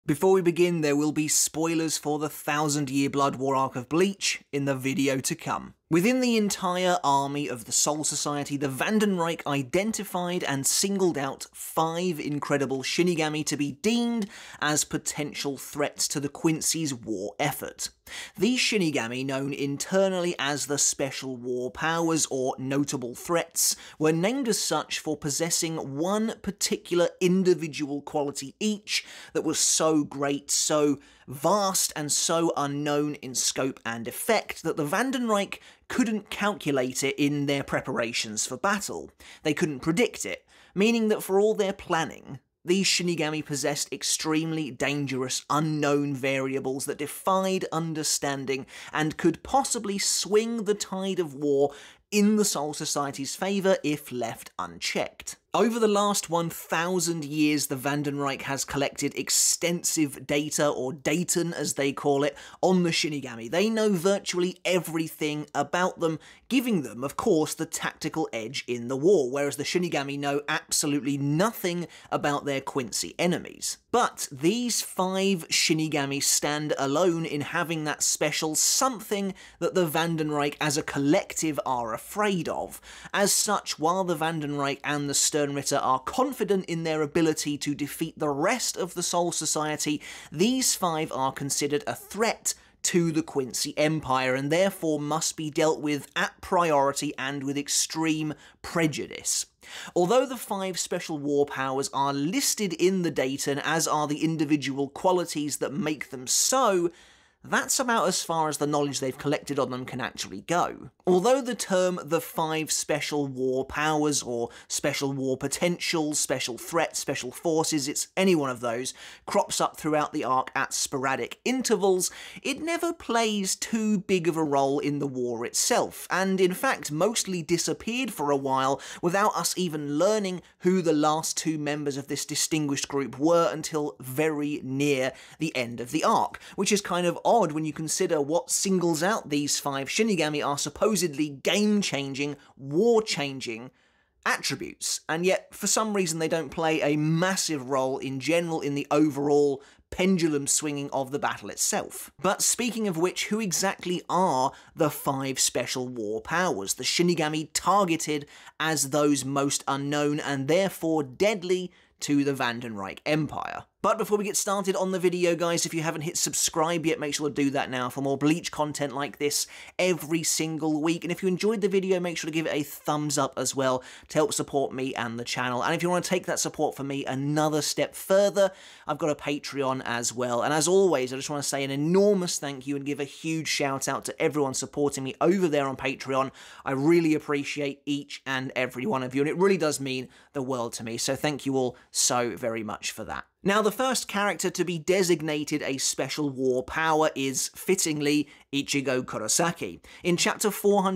Before we begin, there will be spoilers for the 1000-year Blood War arc of Bleach in the video to come. Within the entire army of the Soul Society, the Wandenreich identified and singled out 5 incredible Shinigami to be deemed as potential threats to the Quincy's war effort. These Shinigami, known internally as the Special War Powers or Notable Threats, were named as such for possessing one particular individual quality each that was so great, so vast, and so unknown in scope and effect that the Wandenreich couldn't calculate it in their preparations for battle. They couldn't predict it, meaning that for all their planning, these Shinigami possessed extremely dangerous, unknown variables that defied understanding and could possibly swing the tide of war in the Soul Society's favour if left unchecked. Over the last 1000 years, the Wandenreich has collected extensive data, or daton as they call it, on the Shinigami. They know virtually everything about them, giving them, of course, the tactical edge in the war, whereas the Shinigami know absolutely nothing about their Quincy enemies. But these 5 Shinigami stand alone in having that special something that the Wandenreich as a collective are afraid of. As such, while the Wandenreich and the sternritter are confident in their ability to defeat the rest of the Soul Society, these 5 are considered a threat to the Quincy Empire and therefore must be dealt with at priority and with extreme prejudice. Although the 5 special war powers are listed in the daton, as are the individual qualities that make them so, that's about as far as the knowledge they've collected on them can actually go. Although the term the 5 special war powers, or special war potentials, special threats, special forces, it's any one of those, crops up throughout the arc at sporadic intervals, it never plays too big of a role in the war itself, and in fact mostly disappeared for a while without us even learning who the last 2 members of this distinguished group were until very near the end of the arc, which is kind of odd when you consider what singles out these 5 Shinigami are supposedly game-changing, war-changing attributes, and yet for some reason they don't play a massive role in general in the overall pendulum swinging of the battle itself. But speaking of which, who exactly are the 5 special war powers, the Shinigami targeted as those most unknown and therefore deadly to the Wandenreich Empire? But before we get started on the video, guys, if you haven't hit subscribe yet, make sure to do that now for more Bleach content like this every single week. And if you enjoyed the video, make sure to give it a thumbs up as well to help support me and the channel. And if you want to take that support for me another step further, I've got a Patreon as well. And as always, I just want to say an enormous thank you and give a huge shout out to everyone supporting me over there on Patreon. I really appreciate each and every one of you, and it really does mean the world to me. So thank you all so very much for that. Now, the first character to be designated a special war power is, fittingly, Ichigo Kurosaki. In chapter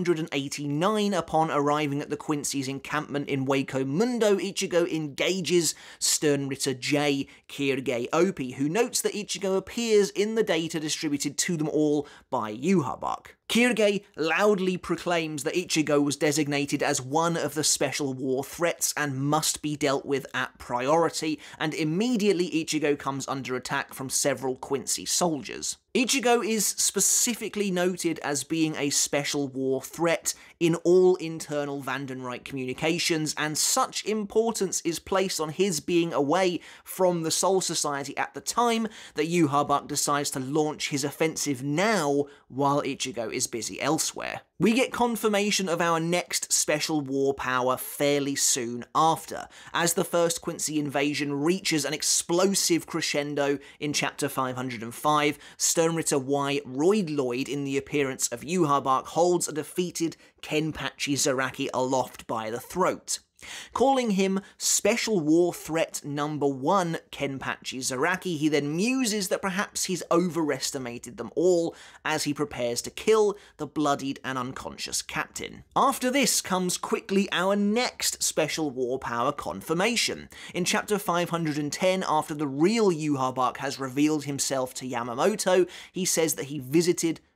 489, upon arriving at the Quincy's encampment in Waco Mundo, Ichigo engages sternritter J, Kirige Opie, who notes that Ichigo appears in the data distributed to them all by Yhwach. Kirige loudly proclaims that Ichigo was designated as one of the special war threats and must be dealt with at priority, and immediately Ichigo comes under attack from several Quincy soldiers. Ichigo is specifically noted as being a special war threat in all internal Wandenreich communications, and such importance is placed on his being away from the Soul Society at the time that Yhwach decides to launch his offensive now while Ichigo is busy elsewhere. We get confirmation of our next special war power fairly soon after, as the first Quincy invasion reaches an explosive crescendo in chapter 505, sternritter Y Royd Lloyd, in the appearance of Yhwach, holds a defeated kenpachi Zaraki aloft by the throat. Calling him Special War Threat Number 1 Kenpachi Zaraki, he then muses that perhaps he's overestimated them all as he prepares to kill the bloodied and unconscious captain. After this comes quickly our next Special War Power confirmation. In chapter 510, after the real Yhwach has revealed himself to Yamamoto, he says that he visited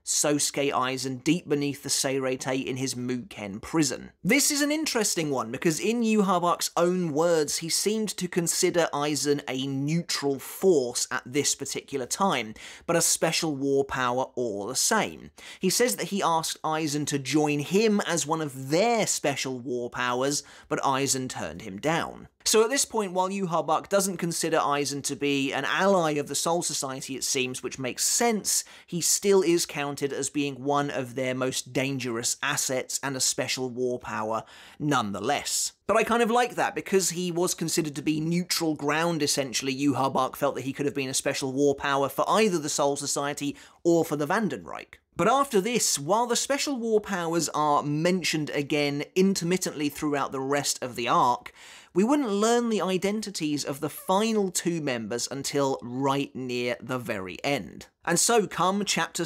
Sosuke Aizen deep beneath the Seirei in his Muken prison. This is an interesting one, because in Yhwach's own words, he seemed to consider Aizen a neutral force at this particular time, but a special war power all the same. He says that he asked Aizen to join him as one of their special war powers, but Aizen turned him down. So at this point, while Yhwach doesn't consider Aizen to be an ally of the Soul Society, it seems, which makes sense, he still is counted as being one of their most dangerous assets and a special war power nonetheless. But I kind of like that, because he was considered to be neutral ground, essentially. Yhwach felt that he could have been a special war power for either the Soul Society or for the Wandenreich. But after this, while the special war powers are mentioned again intermittently throughout the rest of the arc, we wouldn't learn the identities of the final two members until right near the very end. And so come chapter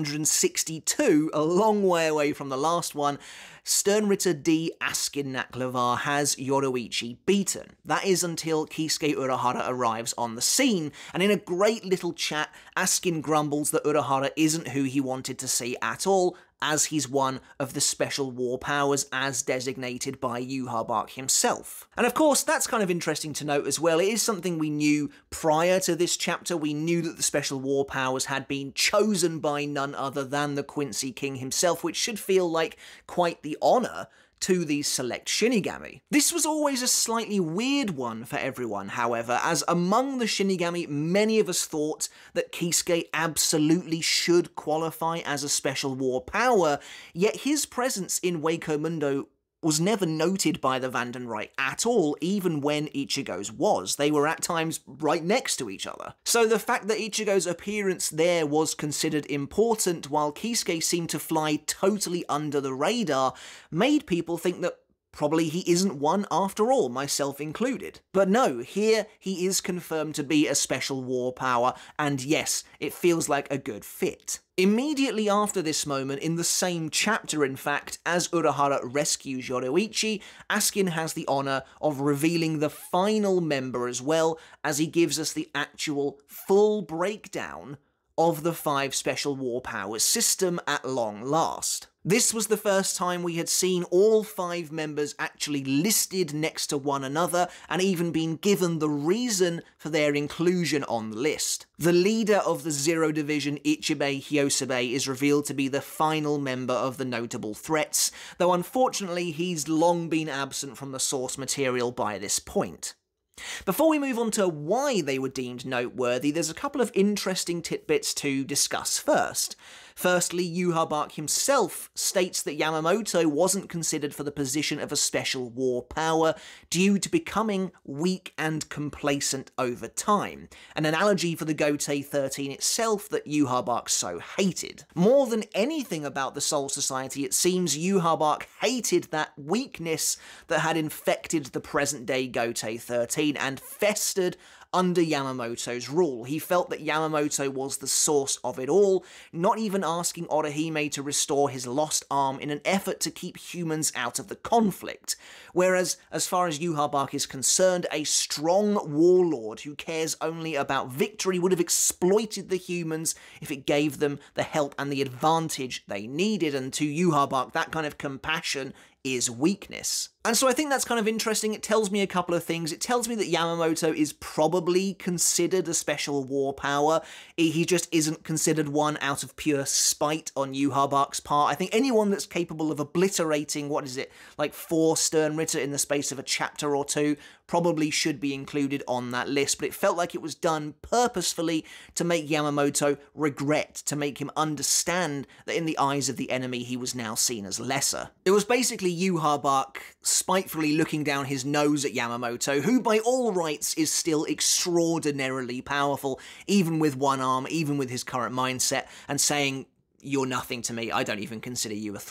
662, a long way away from the last one, Sternritter D. Askin Naklavar has Yoruichi beaten. That is until Kisuke Urahara arrives on the scene, and in a great little chat, Askin grumbles that Urahara isn't who he wanted to see at all, as he's one of the special war powers as designated by Yhwach himself. And of course, that's kind of interesting to note as well. It is something we knew prior to this chapter. We knew that the special war powers had been chosen by none other than the Quincy King himself, which should feel like quite the honour to these select Shinigami. This was always a slightly weird one for everyone, however, as among the Shinigami, many of us thought that Kisuke absolutely should qualify as a special war power, yet his presence in Wako Mundo was never noted by the Wandenreich at all, even when Ichigo's was. They were at times right next to each other. So the fact that Ichigo's appearance there was considered important, while Kisuke seemed to fly totally under the radar, made people think that probably he isn't one after all, myself included. But no, here he is confirmed to be a special war power, and yes, it feels like a good fit. Immediately after this moment, in the same chapter in fact, as Urahara rescues Yoruichi, Askin has the honour of revealing the final member as well, as he gives us the actual full breakdown of the 5 special war powers system at long last. This was the first time we had seen all 5 members actually listed next to one another, and even been given the reason for their inclusion on the list. The leader of the Zero Division, Ichibei Hyosabe, is revealed to be the final member of the notable threats, though unfortunately he's long been absent from the source material by this point. Before we move on to why they were deemed noteworthy, there's a couple of interesting tidbits to discuss first. Firstly, Yhwach himself states that Yamamoto wasn't considered for the position of a special war power due to becoming weak and complacent over time, an analogy for the Gotei 13 itself that Yhwach so hated. More than anything about the Soul Society, it seems Yhwach hated that weakness that had infected the present-day Gotei 13 and festered under Yamamoto's rule. He felt that Yamamoto was the source of it all, not even asking Orihime to restore his lost arm in an effort to keep humans out of the conflict. Whereas, as far as Yhwach is concerned, a strong warlord who cares only about victory would have exploited the humans if it gave them the help and the advantage they needed, and to Yhwach, that kind of compassion is weakness. And so I think that's kind of interesting. It tells me a couple of things. It tells me that Yamamoto is probably considered a special war power. He just isn't considered one out of pure spite on Yhwach's part. I think anyone that's capable of obliterating, what is it, like 4 sternritter in the space of a chapter or 2, probably should be included on that list, but it felt like it was done purposefully to make Yamamoto regret, to make him understand that in the eyes of the enemy he was now seen as lesser. It was basically Yhwach spitefully looking down his nose at Yamamoto, who by all rights is still extraordinarily powerful, even with one arm, even with his current mindset, and saying, "You're nothing to me, I don't even consider you a threat."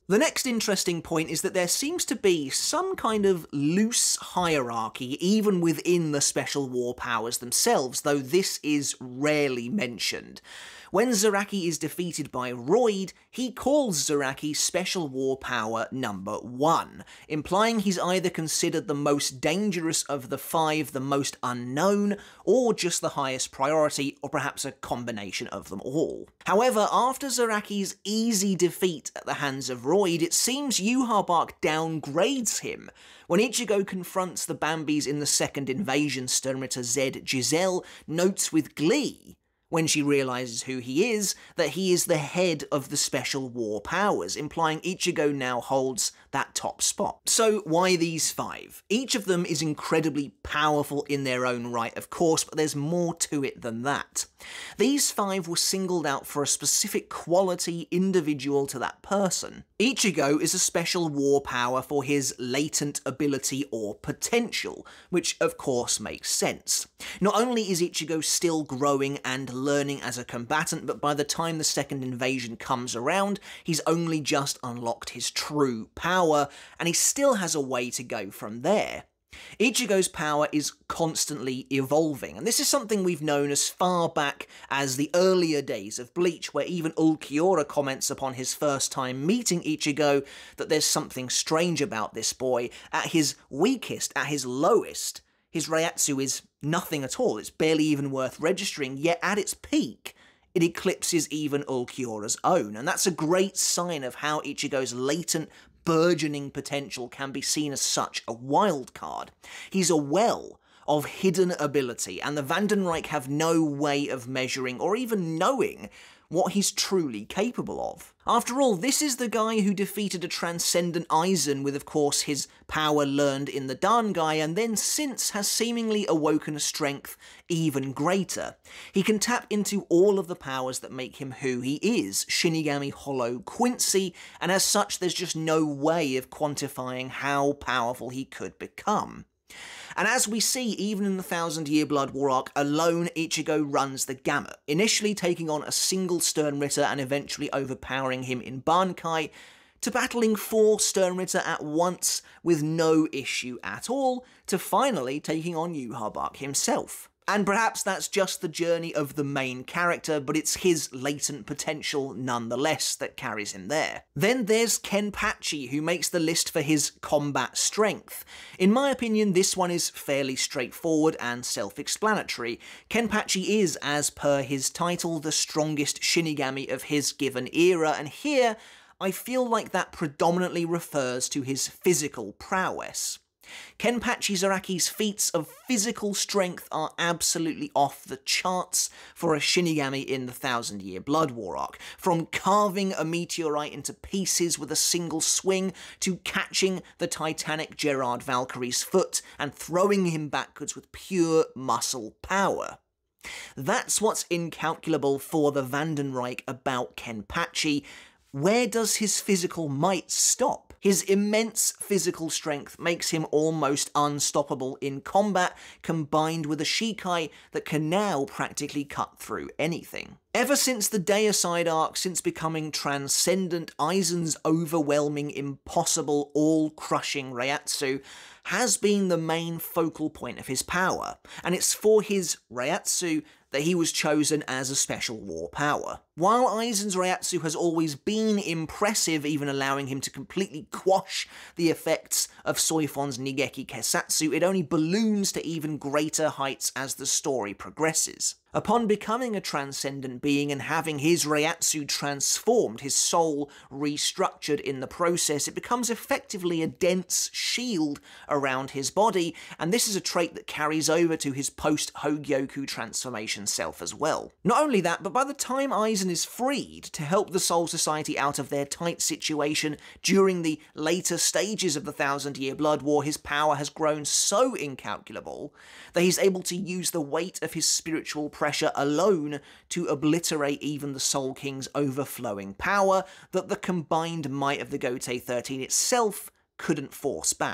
The next interesting point is that there seems to be some kind of loose hierarchy even within the special war powers themselves, though this is rarely mentioned. When Zaraki is defeated by Royd, he calls Zaraki Special War Power number 1, implying he's either considered the most dangerous of the 5, the most unknown, or just the highest priority, or perhaps a combination of them all. However, after Zaraki's easy defeat at the hands of Royd, it seems Yhwach downgrades him. When Ichigo confronts the Bambis in the second invasion, sternritter Z Giselle notes with glee, when she realises who he is, that he is the head of the special war powers, implying Ichigo now holds that top spot. So why these 5? Each of them is incredibly powerful in their own right, of course, but there's more to it than that. These 5 were singled out for a specific quality individual to that person. Ichigo is a special war power for his latent ability or potential, which of course makes sense. Not only is Ichigo still growing and learning as a combatant, but by the time the second invasion comes around, he's only just unlocked his true power, and he still has a way to go from there. Ichigo's power is constantly evolving, and this is something we've known as far back as the earlier days of Bleach, where even Ulquiorra comments upon his first time meeting Ichigo that there's something strange about this boy. At his weakest, at his lowest, his Reiatsu is nothing at all, it's barely even worth registering, yet at its peak, it eclipses even Ulquiorra's own, and that's a great sign of how Ichigo's latent, burgeoning potential can be seen as such a wild card. He's a well of hidden ability, and the Wandenreich have no way of measuring or even knowing what he's truly capable of. After all, this is the guy who defeated a transcendent Aizen with, of course, his power learned in the Bankai, and then since has seemingly awoken a strength even greater. He can tap into all of the powers that make him who he is, Shinigami Hollow Quincy, and as such there's just no way of quantifying how powerful he could become. And as we see, even in the 1000-Year Blood War arc alone, Ichigo runs the gamut, initially taking on a single sternritter and eventually overpowering him in Bankai, to battling 4 sternritter at once with no issue at all, to finally taking on Yhwach himself. And perhaps that's just the journey of the main character, but it's his latent potential nonetheless that carries him there. Then there's Kenpachi, who makes the list for his combat strength. In my opinion, this one is fairly straightforward and self-explanatory. Kenpachi is, as per his title, the strongest Shinigami of his given era, and here I feel like that predominantly refers to his physical prowess. Kenpachi Zaraki's feats of physical strength are absolutely off the charts for a Shinigami in the 1000-Year Blood War arc, from carving a meteorite into pieces with a single swing to catching the titanic Gerard Valkyrie's foot and throwing him backwards with pure muscle power. That's what's incalculable for the Wandenreich about Kenpachi. Where does his physical might stop? His immense physical strength makes him almost unstoppable in combat, combined with a Shikai that can now practically cut through anything. Ever since the Deicide arc, since becoming transcendent, Aizen's overwhelming, impossible, all-crushing Reiatsu has been the main focal point of his power, and it's for his Reiatsu that he was chosen as a special war power. While Aizen's Reiatsu has always been impressive, even allowing him to completely quash the effects of Soifon's Nigeki Kesatsu, it only balloons to even greater heights as the story progresses. Upon becoming a transcendent being and having his Reiatsu transformed, his soul restructured in the process, it becomes effectively a dense shield around his body, and this is a trait that carries over to his post-Hogyoku transformation self as well. Not only that, but by the time Aizen is freed to help the Soul Society out of their tight situation during the later stages of the 1000-Year Blood War, his power has grown so incalculable that he's able to use the weight of his spiritual pressure alone to obliterate even the Soul King's overflowing power that the combined might of the Gotei 13 itself couldn't force back.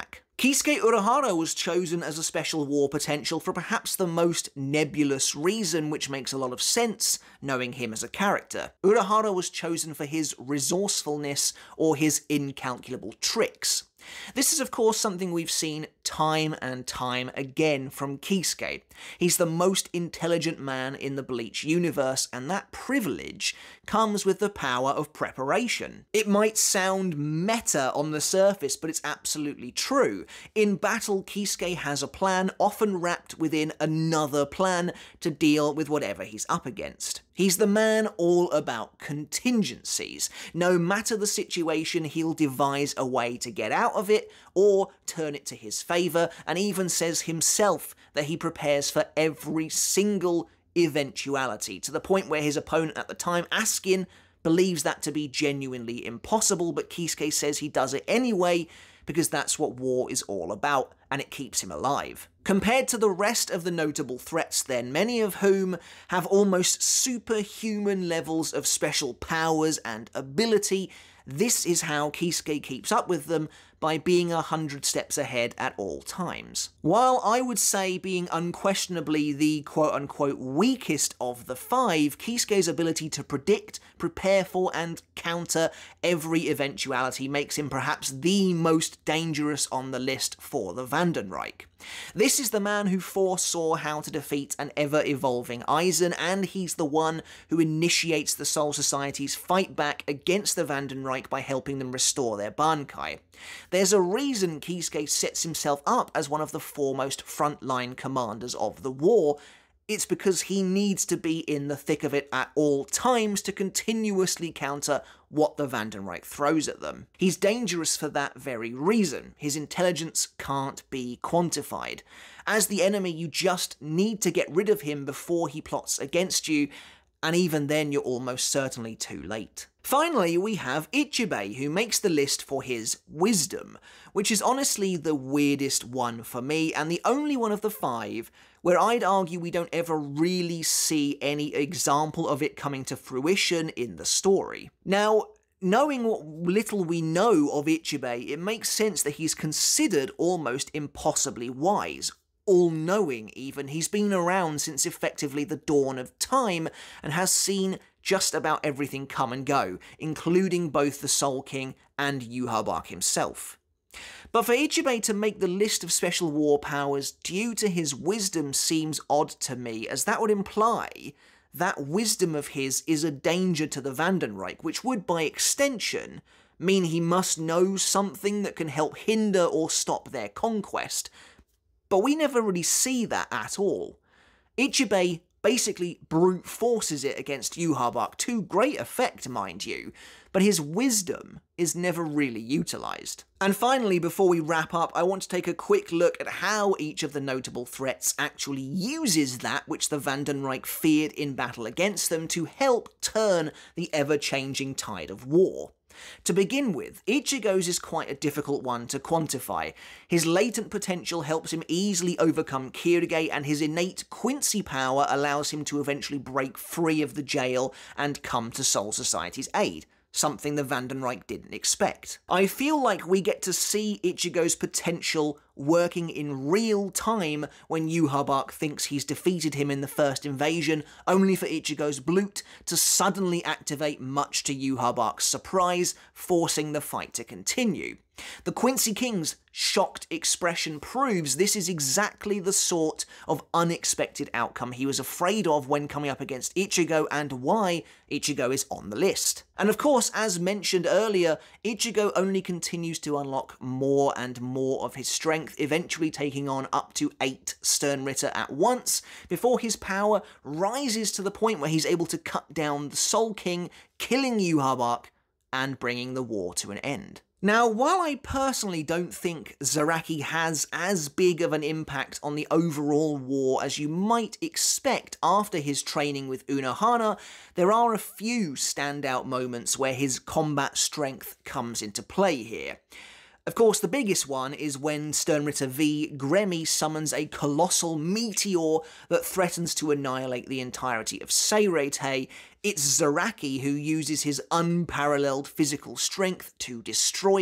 Kisuke Urahara was chosen as a special war potential for perhaps the most nebulous reason, which makes a lot of sense knowing him as a character. Urahara was chosen for his resourcefulness or his incalculable tricks. This is of course something we've seen time and time again from Kisuke. He's the most intelligent man in the Bleach universe, and that privilege comes with the power of preparation. It might sound meta on the surface, but it's absolutely true. In battle, Kisuke has a plan, often wrapped within another plan to deal with whatever he's up against. He's the man all about contingencies. No matter the situation, he'll devise a way to get out of it or turn it to his favour, and even says himself that he prepares for every single eventuality, to the point where his opponent at the time, Askin, believes that to be genuinely impossible, but Kisuke says he does it anyway because that's what war is all about, and it keeps him alive. Compared to the rest of the notable threats then, many of whom have almost superhuman levels of special powers and ability, this is how Kisuke keeps up with them, by being 100 steps ahead at all times. While I would say being unquestionably the quote-unquote weakest of the five, Kisuke's ability to predict, prepare for, and counter every eventuality makes him perhaps the most dangerous on the list for the Wandenreich. This is the man who foresaw how to defeat an ever-evolving Aizen, and he's the one who initiates the Soul Society's fight back against the Wandenreich by helping them restore their bankai. There's a reason Kisuke sets himself up as one of the foremost frontline commanders of the war. It's because he needs to be in the thick of it at all times to continuously counter what the Wandenreich throws at them. He's dangerous for that very reason. His intelligence can't be quantified. As the enemy, you just need to get rid of him before he plots against you, and even then you're almost certainly too late. Finally, we have Ichibei, who makes the list for his wisdom, which is honestly the weirdest one for me, and the only one of the five where I'd argue we don't ever really see any example of it coming to fruition in the story. Now, knowing what little we know of Ichibei, it makes sense that he's considered almost impossibly wise, all-knowing even. He's been around since effectively the dawn of time, and has seen just about everything come and go, including both the Soul King and Yhwach himself. But for Ichibei to make the list of special war powers due to his wisdom seems odd to me, as that would imply that wisdom of his is a danger to the Wandenreich, which would, by extension, mean he must know something that can help hinder or stop their conquest. But we never really see that at all. Ichibei basically brute forces it against Yhwach, to great effect, mind you, but his wisdom is never really utilised. And finally, before we wrap up, I want to take a quick look at how each of the notable threats actually uses that which the Wandenreich feared in battle against them to help turn the ever-changing tide of war. To begin with, Ichigo's is quite a difficult one to quantify. His latent potential helps him easily overcome Kirige, and his innate Quincy power allows him to eventually break free of the jail and come to Soul Society's aid, something the Wandenreich didn't expect. I feel like we get to see Ichigo's potential working in real time when Yhwach thinks he's defeated him in the first invasion, only for Ichigo's Blut to suddenly activate, much to Yhwach's surprise, forcing the fight to continue. The Quincy King's shocked expression proves this is exactly the sort of unexpected outcome he was afraid of when coming up against Ichigo, and why Ichigo is on the list. And of course, as mentioned earlier, Ichigo only continues to unlock more and more of his strength, eventually taking on up to 8 sternritter at once, before his power rises to the point where he's able to cut down the Soul King, killing Yhwach and bringing the war to an end. Now, while I personally don't think Zaraki has as big of an impact on the overall war as you might expect after his training with Urahara, there are a few standout moments where his combat strength comes into play here. Of course, the biggest one is when Sternritter V Gremmy summons a colossal meteor that threatens to annihilate the entirety of Seirete. It's Zaraki who uses his unparalleled physical strength to destroy it,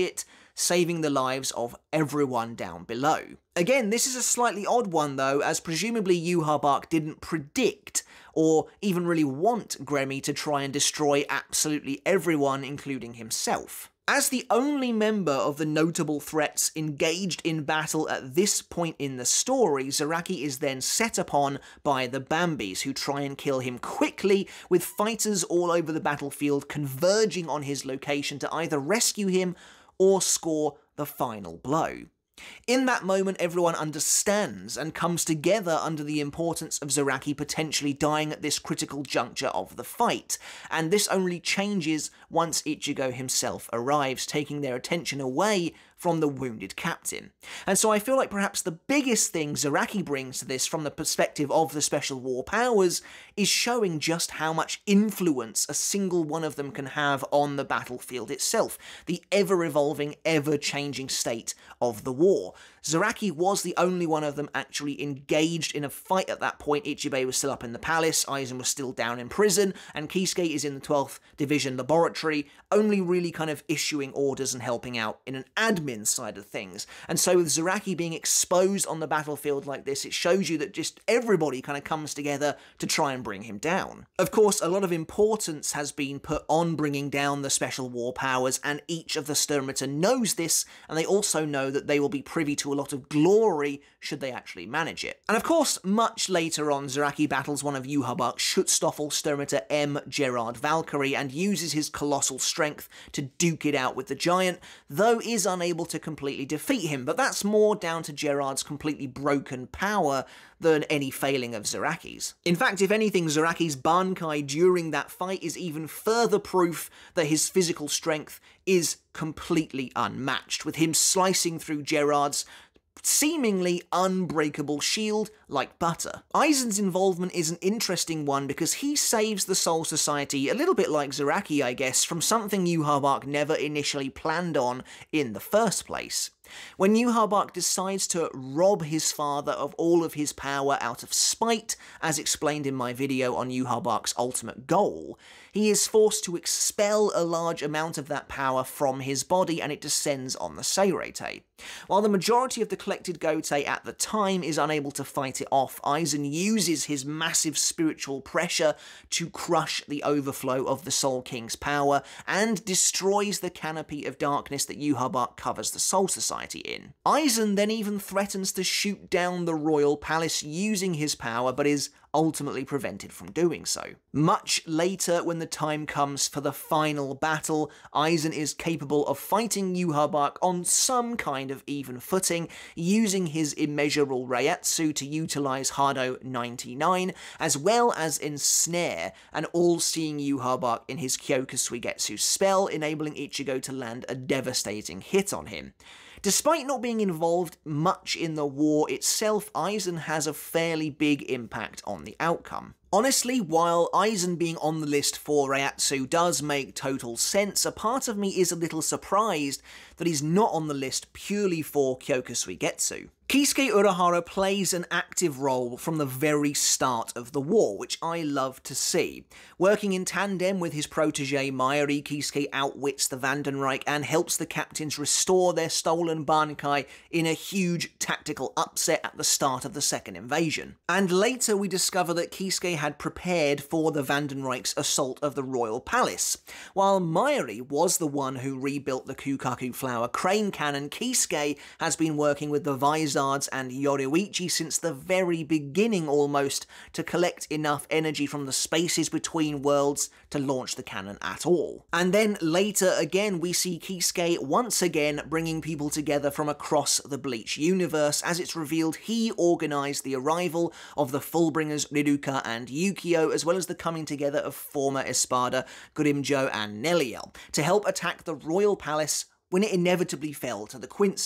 saving the lives of everyone down below. Again, this is a slightly odd one though, as presumably Yhwach didn't predict or even really want Gremmy to try and destroy absolutely everyone, including himself. As the only member of the notable threats engaged in battle at this point in the story, Zaraki is then set upon by the Bambis, who try and kill him quickly, with fighters all over the battlefield converging on his location to either rescue him or score the final blow. In that moment, everyone understands and comes together under the importance of Zaraki potentially dying at this critical juncture of the fight, and this only changes once Ichigo himself arrives, taking their attention away from the wounded captain. And so I feel like perhaps the biggest thing Zaraki brings to this from the perspective of the Special War Powers is showing just how much influence a single one of them can have on the battlefield itself, the ever-evolving, ever-changing state of the war. Zaraki was the only one of them actually engaged in a fight at that point. Ichibei was still up in the palace, Aizen was still down in prison, and Kisuke is in the 12th Division laboratory, only really kind of issuing orders and helping out in an admin side of things. And so with Zaraki being exposed on the battlefield like this, it shows you that just everybody kind of comes together to try and bring him down. Of course, a lot of importance has been put on bringing down the Special War Powers, and each of the sternritter knows this, and they also know that they will be privy to a lot of glory should they actually manage it. And of course, much later on, Zaraki battles one of Yhwach's Schutzstaffel sternritter M. Gerard Valkyrie and uses his colossal strength to duke it out with the giant, though is unable to completely defeat him, but that's more down to Gerard's completely broken power than any failing of Zaraki's. In fact, if anything, Zaraki's bankai during that fight is even further proof that his physical strength is completely unmatched, with him slicing through Gerard's seemingly unbreakable shield like butter. Aizen's involvement is an interesting one because he saves the Soul Society, a little bit like Zaraki I guess, from something Yhwach never initially planned on in the first place. When Yhwach decides to rob his father of all of his power out of spite, as explained in my video on Yhwach's ultimate goal, he is forced to expel a large amount of that power from his body and it descends on the Seirete. While the majority of the collected Gotei at the time is unable to fight it off, Aizen uses his massive spiritual pressure to crush the overflow of the Soul King's power and destroys the canopy of darkness that Yhwach covers the Soul Society in. Aizen then even threatens to shoot down the royal palace using his power, but is ultimately prevented from doing so. Much later, when the time comes for the final battle, Aizen is capable of fighting Yhwach on some kind of even footing, using his immeasurable Reiatsu to utilize Hado 99, as well as ensnare an all-seeing Yhwach in his Kyokusuigetsu spell, enabling Ichigo to land a devastating hit on him. Despite not being involved much in the war itself, Aizen has a fairly big impact on the outcome. Honestly, while Aizen being on the list for Reiatsu does make total sense, a part of me is a little surprised that he's not on the list purely for Kyokusuigetsu. Kisuke Urahara plays an active role from the very start of the war, which I love to see. Working in tandem with his protege Mayuri, Kisuke outwits the Wandenreich and helps the captains restore their stolen bankai in a huge tactical upset at the start of the second invasion. And later we discover that Kisuke had prepared for the Wandenreich's assault of the royal palace. While Mayuri was the one who rebuilt the Kukaku Flower crane cannon, Kisuke has been working with the Vizards and Yoruichi since the very beginning almost to collect enough energy from the spaces between worlds to launch the cannon at all. And then later again we see Kisuke once again bringing people together from across the Bleach universe, as it's revealed he organised the arrival of the Fullbringers Riruka and Yukio, as well as the coming together of former Espada, Grimjo and Neliel, to help attack the royal palace when it inevitably fell to the Quincy.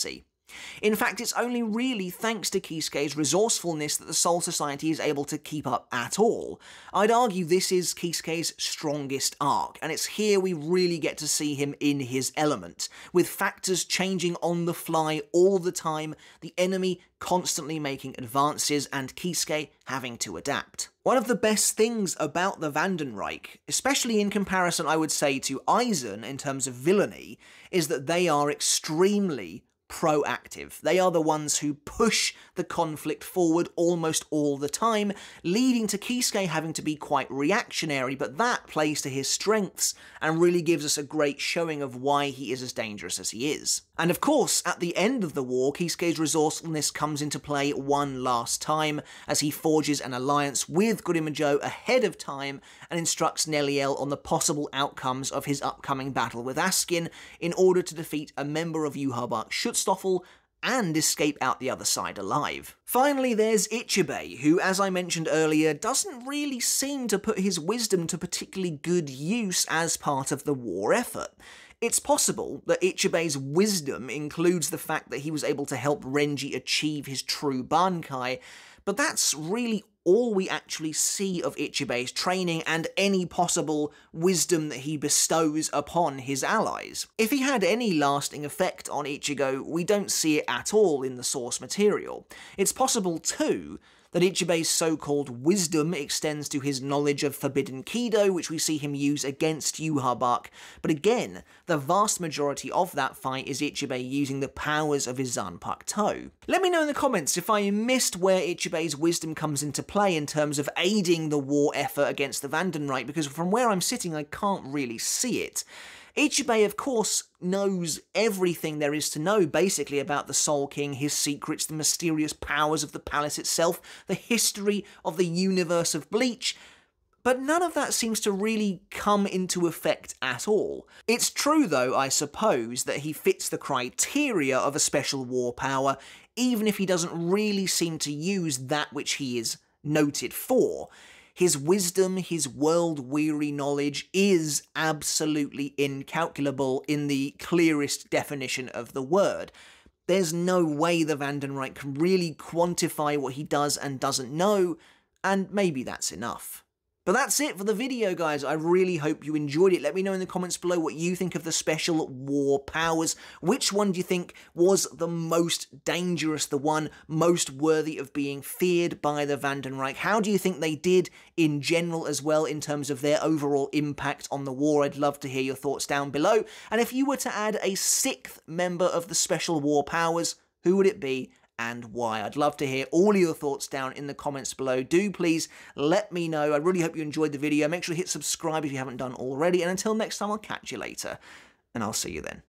In fact, it's only really thanks to Kisuke's resourcefulness that the Soul Society is able to keep up at all. I'd argue this is Kisuke's strongest arc, and it's here we really get to see him in his element, with factors changing on the fly all the time, the enemy constantly making advances, and Kisuke having to adapt. One of the best things about the Wandenreich, especially in comparison I would say to Aizen in terms of villainy, is that they are extremely proactive. They are the ones who push the conflict forward almost all the time, leading to Kisuke having to be quite reactionary, but that plays to his strengths and really gives us a great showing of why he is as dangerous as he is. And of course, at the end of the war, Kisuke's resourcefulness comes into play one last time as he forges an alliance with Gurimajo ahead of time and instructs Neliel on the possible outcomes of his upcoming battle with Askin in order to defeat a member of Yhwach Schutzstaffel and escape out the other side alive. Finally, there's Ichibei, who, as I mentioned earlier, doesn't really seem to put his wisdom to particularly good use as part of the war effort. It's possible that Ichibei's wisdom includes the fact that he was able to help Renji achieve his true bankai, but that's really all we actually see of Ichibei's training and any possible wisdom that he bestows upon his allies. If he had any lasting effect on Ichigo, we don't see it at all in the source material. It's possible, too, that Ichibei's so-called wisdom extends to his knowledge of Forbidden Kido, which we see him use against Yhwach, but again, the vast majority of that fight is Ichibei using the powers of his Zanpakuto. Let me know in the comments if I missed where Ichibei's wisdom comes into play in terms of aiding the war effort against the Wandenreich, because from where I'm sitting I can't really see it. Ichibei, of course, knows everything there is to know, basically, about the Soul King, his secrets, the mysterious powers of the palace itself, the history of the universe of Bleach, but none of that seems to really come into effect at all. It's true, though, I suppose, that he fits the criteria of a special war power, even if he doesn't really seem to use that which he is noted for. His wisdom, his world-weary knowledge is absolutely incalculable in the clearest definition of the word. There's no way the Wandenreich can really quantify what he does and doesn't know, and maybe that's enough. But that's it for the video, guys. I really hope you enjoyed it. Let me know in the comments below what you think of the special war powers. Which one do you think was the most dangerous, the one most worthy of being feared by the Wandenreich? How do you think they did in general as well in terms of their overall impact on the war? I'd love to hear your thoughts down below. And if you were to add a 6th member of the special war powers, who would it be? And why? I'd love to hear all of your thoughts down in the comments below. Do please let me know. I really hope you enjoyed the video. Make sure to hit subscribe if you haven't done already. And until next time, I'll catch you later. And I'll see you then.